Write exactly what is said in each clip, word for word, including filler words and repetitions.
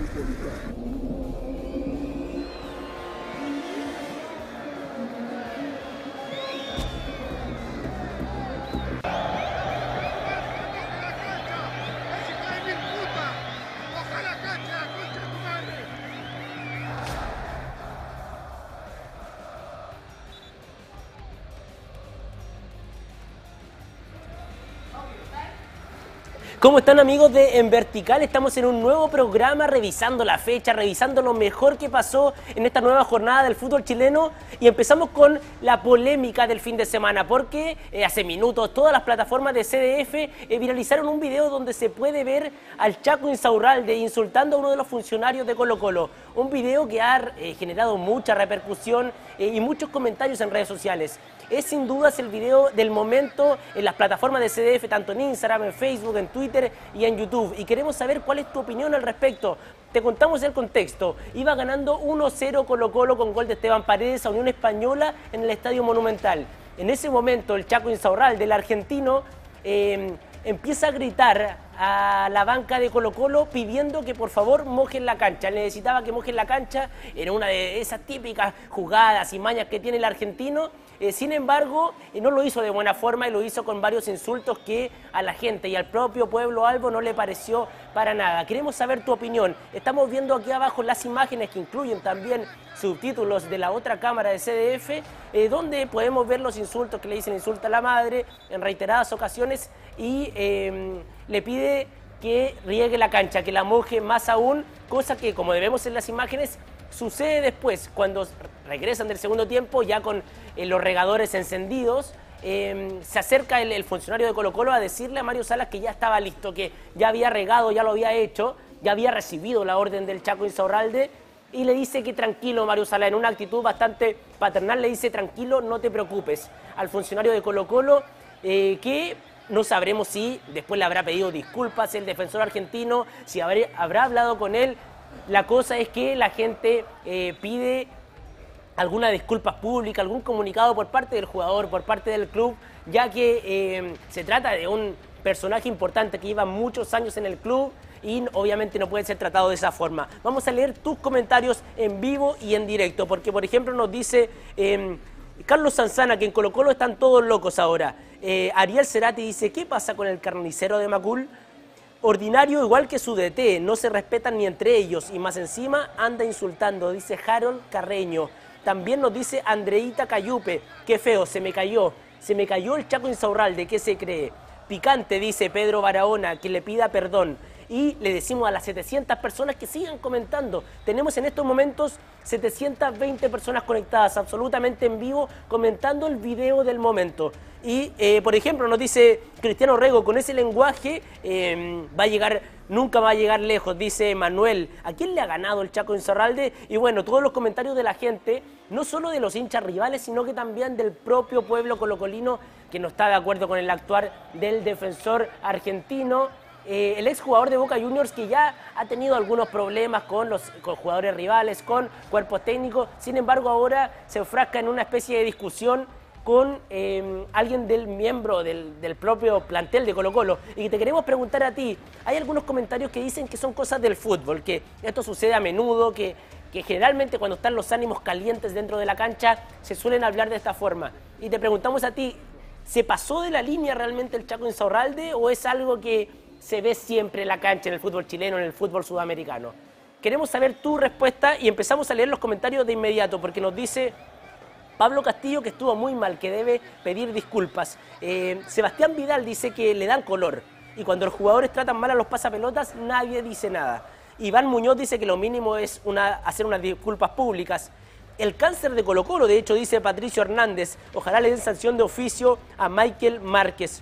¿Cómo están, amigos de En Vertical? Estamos en un nuevo programa revisando la fecha, revisando lo mejor que pasó en esta nueva jornada del fútbol chileno, y empezamos con la polémica del fin de semana porque eh, hace minutos todas las plataformas de C D F eh, viralizaron un video donde se puede ver al Chaco Insaurralde insultando a uno de los funcionarios de Colo-Colo. Un video que ha eh, generado mucha repercusión eh, y muchos comentarios en redes sociales. Es sin dudas el video del momento en las plataformas de C D F, tanto en Instagram, en Facebook, en Twitter y en YouTube. Y queremos saber cuál es tu opinión al respecto. Te contamos el contexto. Iba ganando uno cero Colo-Colo con gol de Esteban Paredes a Unión Española en el Estadio Monumental. En ese momento el Chaco Insaurralde, del argentino, eh, empieza a gritar a la banca de Colo-Colo pidiendo que por favor mojen la cancha. Él necesitaba que mojen la cancha, era una de esas típicas jugadas y mañas que tiene el argentino. Eh, sin embargo, eh, no lo hizo de buena forma y lo hizo con varios insultos que a la gente y al propio pueblo albo no le pareció para nada. Queremos saber tu opinión. Estamos viendo aquí abajo las imágenes que incluyen también subtítulos de la otra cámara de C D F, eh, donde podemos ver los insultos que le dicen insulta a la madre en reiteradas ocasiones, y eh, le pide que riegue la cancha, que la moje más aún, cosa que, como vemos en las imágenes, sucede después, cuando regresan del segundo tiempo, ya con eh, los regadores encendidos. Eh, se acerca el, el funcionario de Colo-Colo a decirle a Mario Salas que ya estaba listo, que ya había regado, ya lo había hecho, ya había recibido la orden del Chaco Insaurralde, y le dice que tranquilo, Mario Salas, en una actitud bastante paternal, le dice tranquilo, no te preocupes al funcionario de Colo-Colo, eh, que no sabremos si después le habrá pedido disculpas el defensor argentino, si habrá, habrá hablado con él. La cosa es que la gente eh, pide alguna disculpa pública, algún comunicado por parte del jugador, por parte del club, ya que eh, se trata de un personaje importante que lleva muchos años en el club y obviamente no puede ser tratado de esa forma. Vamos a leer tus comentarios en vivo y en directo, porque por ejemplo nos dice eh, Carlos Sanzana que en Colo-Colo están todos locos ahora. Eh, Ariel Cerati dice, ¿qué pasa con el carnicero de Macul? Ordinario igual que su D T, no se respetan ni entre ellos y más encima anda insultando, dice Harold Carreño. También nos dice Andreita Cayupe, qué feo, se me cayó, se me cayó el Chaco Insaurralde, ¿qué se cree? Picante, dice Pedro Barahona, que le pida perdón. Y le decimos a las setecientas personas que sigan comentando. Tenemos en estos momentos setecientas veinte personas conectadas absolutamente en vivo comentando el video del momento. Y, eh, por ejemplo, nos dice Cristiano Rego, con ese lenguaje eh, va a llegar, nunca va a llegar lejos, dice Manuel. ¿A quién le ha ganado el Chaco Insaurralde? Y bueno, todos los comentarios de la gente, no solo de los hinchas rivales, sino que también del propio pueblo colocolino que no está de acuerdo con el actuar del defensor argentino. Eh, el exjugador de Boca Juniors, que ya ha tenido algunos problemas con los con jugadores rivales, con cuerpos técnicos, sin embargo ahora se enfrasca en una especie de discusión con eh, alguien del miembro del, del propio plantel de Colo-Colo. Y te queremos preguntar a ti, hay algunos comentarios que dicen que son cosas del fútbol, que esto sucede a menudo, que, que generalmente cuando están los ánimos calientes dentro de la cancha se suelen hablar de esta forma. Y te preguntamos a ti, ¿se pasó de la línea realmente el Chaco Insaurralde o es algo que se ve siempre en la cancha en el fútbol chileno, en el fútbol sudamericano? Queremos saber tu respuesta y empezamos a leer los comentarios de inmediato, porque nos dice Pablo Castillo que estuvo muy mal, que debe pedir disculpas. Eh, Sebastián Vidal dice que le dan color y cuando los jugadores tratan mal a los pasapelotas nadie dice nada. Iván Muñoz dice que lo mínimo es una, hacer unas disculpas públicas. El cáncer de Colo-Colo, de hecho, dice Patricio Hernández, ojalá le den sanción de oficio a Michael Márquez.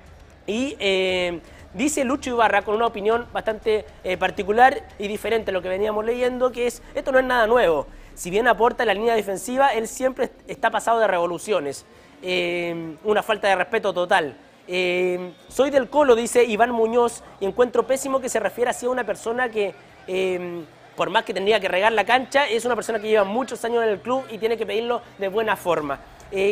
Y eh, dice Lucho Ibarra, con una opinión bastante eh, particular y diferente a lo que veníamos leyendo, que es, esto no es nada nuevo. Si bien aporta en la línea defensiva, él siempre está pasado de revoluciones. Eh, una falta de respeto total. Eh, soy del Colo, dice Iván Muñoz, y encuentro pésimo que se refiera así a una persona que, eh, por más que tendría que regar la cancha, es una persona que lleva muchos años en el club y tiene que pedirlo de buena forma. Eh,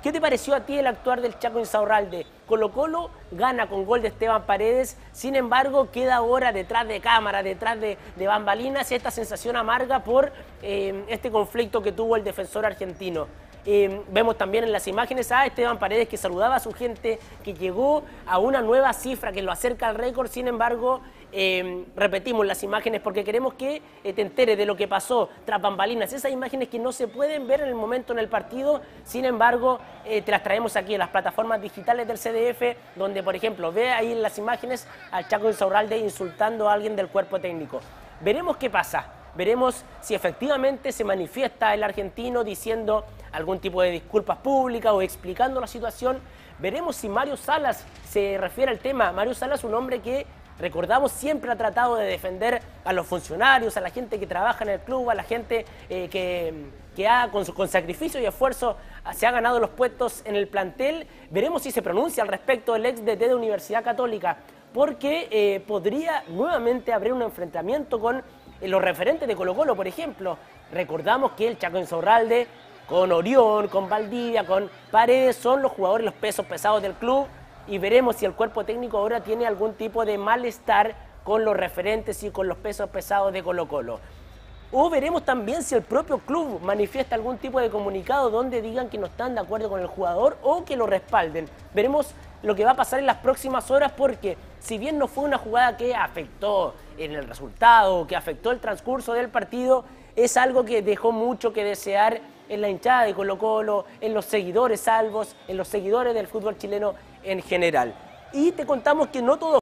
¿Qué te pareció a ti el actuar del Chaco Insaurralde? Colo-Colo gana con gol de Esteban Paredes, sin embargo queda ahora detrás de cámara, detrás de, de bambalinas, esta sensación amarga por eh, este conflicto que tuvo el defensor argentino. Eh, vemos también en las imágenes a Esteban Paredes que saludaba a su gente, que llegó a una nueva cifra que lo acerca al récord. Sin embargo, eh, repetimos las imágenes porque queremos que eh, te enteres de lo que pasó tras bambalinas, esas imágenes que no se pueden ver en el momento en el partido. Sin embargo, eh, te las traemos aquí en las plataformas digitales del C D F, donde por ejemplo ve ahí en las imágenes al Chaco Insaurralde insultando a alguien del cuerpo técnico. Veremos qué pasa. Veremos si efectivamente se manifiesta el argentino diciendo algún tipo de disculpas públicas o explicando la situación. Veremos si Mario Salas se refiere al tema. Mario Salas es un hombre que, recordamos, siempre ha tratado de defender a los funcionarios, a la gente que trabaja en el club, a la gente eh, que, que ha, con, su, con sacrificio y esfuerzo se ha ganado los puestos en el plantel. Veremos si se pronuncia al respecto el ex D T de Universidad Católica, porque eh, podría nuevamente haber un enfrentamiento con los referentes de Colo-Colo, por ejemplo. Recordamos que el Chaco Insaurralde, con Orión, con Valdivia, con Paredes, son los jugadores, los pesos pesados del club, y veremos si el cuerpo técnico ahora tiene algún tipo de malestar con los referentes y con los pesos pesados de Colo-Colo. O veremos también si el propio club manifiesta algún tipo de comunicado donde digan que no están de acuerdo con el jugador o que lo respalden. Veremos lo que va a pasar en las próximas horas, porque si bien no fue una jugada que afectó en el resultado, que afectó el transcurso del partido, es algo que dejó mucho que desear en la hinchada de Colo-Colo, en los seguidores salvos, en los seguidores del fútbol chileno en general. Y te contamos que no todo